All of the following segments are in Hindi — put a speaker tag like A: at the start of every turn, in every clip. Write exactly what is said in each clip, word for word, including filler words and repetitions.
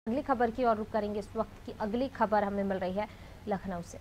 A: अगली खबर की ओर रुख करेंगे। इस वक्त की अगली खबर हमें मिल रही है लखनऊ से।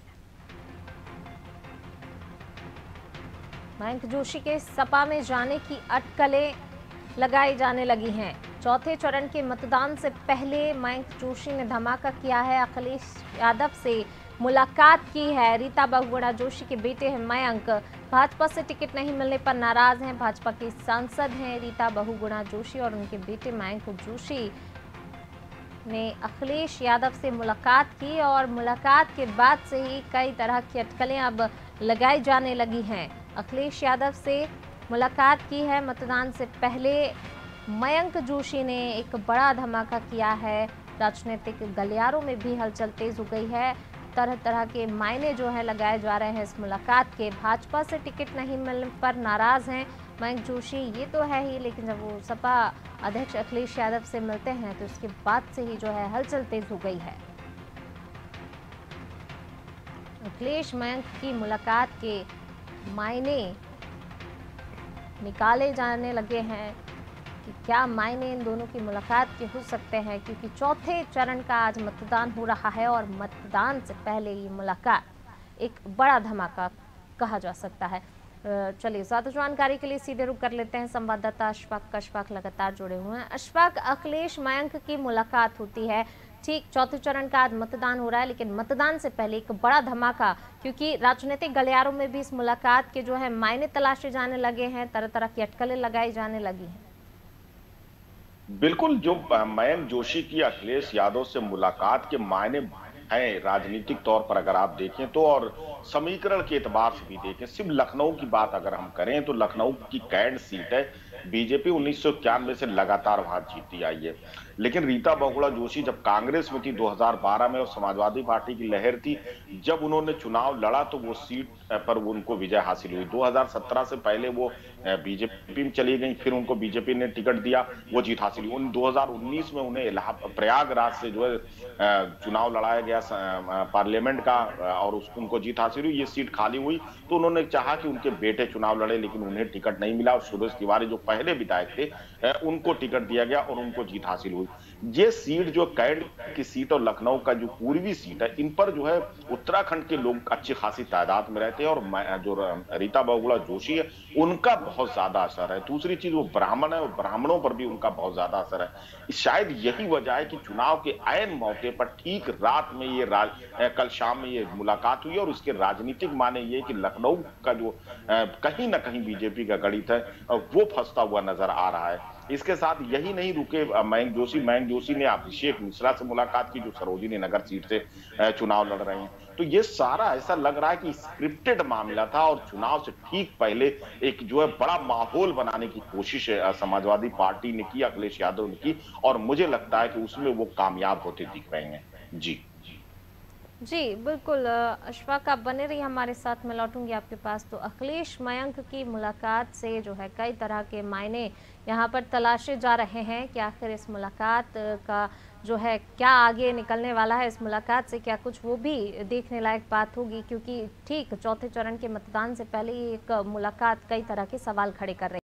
A: मयंक जोशी के सपा में जाने की अटकलें लगाई जाने लगी हैं। चौथे चरण के मतदान से पहले मयंक जोशी ने धमाका किया है। अखिलेश यादव से मुलाकात की है। रीता बहुगुणा जोशी के बेटे हैं मयंक। भाजपा से टिकट नहीं मिलने पर नाराज हैं। भाजपा की सांसद हैं रीता बहुगुणा जोशी और उनके बेटे मयंक जोशी ने अखिलेश यादव से मुलाकात की और मुलाकात के बाद से ही कई तरह की अटकलें अब लगाई जाने लगी हैं। अखिलेश यादव से मुलाकात की है। मतदान से पहले मयंक जोशी ने एक बड़ा धमाका किया है। राजनीतिक गलियारों में भी हलचल तेज हो गई है। तरह तरह के मायने जो है लगाए जा रहे हैं इस मुलाकात के। भाजपा से टिकट नहीं मिलने पर नाराज हैं मयंक जोशी, ये तो है ही, लेकिन जब वो सपा अध्यक्ष अखिलेश यादव से मिलते हैं तो इसके बाद से ही जो है हलचल तेज हो गई है। अखिलेश मयंक की मुलाकात के मायने निकाले जाने लगे हैं कि क्या मायने इन दोनों की मुलाकात के हो सकते हैं, क्योंकि चौथे चरण का आज मतदान हो रहा है और मतदान से पहले ये मुलाकात एक बड़ा धमाका कहा जा सकता है। चलिए ज्यादा जानकारी के लिए सीधे रुक कर लेते हैं संवाददाता अशफाक। अशफाक लगातार जुड़े हुए हैं। अशफाक, अखिलेश मयंक की मुलाकात होती है, ठीक चौथे चरण का आज मतदान हो रहा है, लेकिन मतदान से पहले एक बड़ा धमाका, क्योंकि राजनीतिक गलियारों में भी इस मुलाकात के जो है मायने तलाशे जाने लगे हैं, तरह तरह की अटकलें लगाई जाने लगी हैं।
B: बिल्कुल, जो मयंक जोशी की अखिलेश यादव से मुलाकात के मायने हैं राजनीतिक तौर पर अगर आप देखें तो, और समीकरण के एतबार से भी देखें, सिर्फ लखनऊ की बात अगर हम करें तो लखनऊ की कैंट सीट है। बीजेपी उन्नीस सौ इक्यानवे से लगातार वहां जीतती आई है, लेकिन रीता बहुगुणा जोशी जब कांग्रेस में थी दो हज़ार बारह में और समाजवादी पार्टी की लहर थी, जब उन्होंने चुनाव लड़ा तो वो सीट पर उनको विजय हासिल हुई। दो हज़ार सत्रह से पहले वो बीजेपी में चली गई, फिर उनको बीजेपी ने टिकट दिया, वो जीत हासिल हुई। दो हज़ार उन्नीस में उन्हें प्रयागराज से जो है चुनाव लड़ाया गया पार्लियामेंट का और उसको उनको जीत हासिल हुई। ये सीट खाली हुई तो उन्होंने चाहा कि उनके बेटे चुनाव लड़े, लेकिन उन्हें टिकट नहीं मिला और सुरेश तिवारी जो पहले विधायक थे उनको टिकट दिया गया और उनको जीत हासिल हुई। ये सीट जो कैंट की सीट और लखनऊ का जो पूर्वी सीट है, इन पर जो है उत्तराखंड के लोग अच्छी खासी तादाद में रहते हैं और जो रीता बहुगुणा जोशी है उनका बहुत ज्यादा असर है। दूसरी चीज, वो ब्राह्मण है और ब्राह्मणों पर भी उनका बहुत ज्यादा असर है। शायद यही वजह है कि चुनाव के ऐन मौके पर ठीक रात में ये राज, कल शाम में ये मुलाकात हुई और उसके राजनीतिक माने ये कि लखनऊ का जो कहीं ना कहीं बीजेपी का गणित है वो फंसता हुआ नजर आ रहा है। इसके साथ यही नहीं रुके मयंक जोशी मयंक जोशी ने अभिषेक मिश्रा से मुलाकात की जो सरोजिनी नगर सीट से चुनाव लड़ रहे हैं। तो ये सारा ऐसा लग रहा है कि स्क्रिप्टेड मामला था और चुनाव से ठीक पहले एक जो है बड़ा माहौल बनाने की कोशिश समाजवादी पार्टी ने की, अखिलेश यादव ने की, और मुझे लगता है कि उसमें वो कामयाब होते दिख रहे हैं। जी
A: जी बिल्कुल अशफाक, आप बने रहिए हमारे साथ, मैं लौटूंगी आपके पास। तो अखिलेश मयंक की मुलाकात से जो है कई तरह के मायने यहाँ पर तलाशे जा रहे हैं कि आखिर इस मुलाकात का जो है क्या आगे निकलने वाला है, इस मुलाकात से क्या कुछ, वो भी देखने लायक बात होगी, क्योंकि ठीक चौथे चरण के मतदान से पहले ही एक मुलाकात कई तरह के सवाल खड़े कर रही है।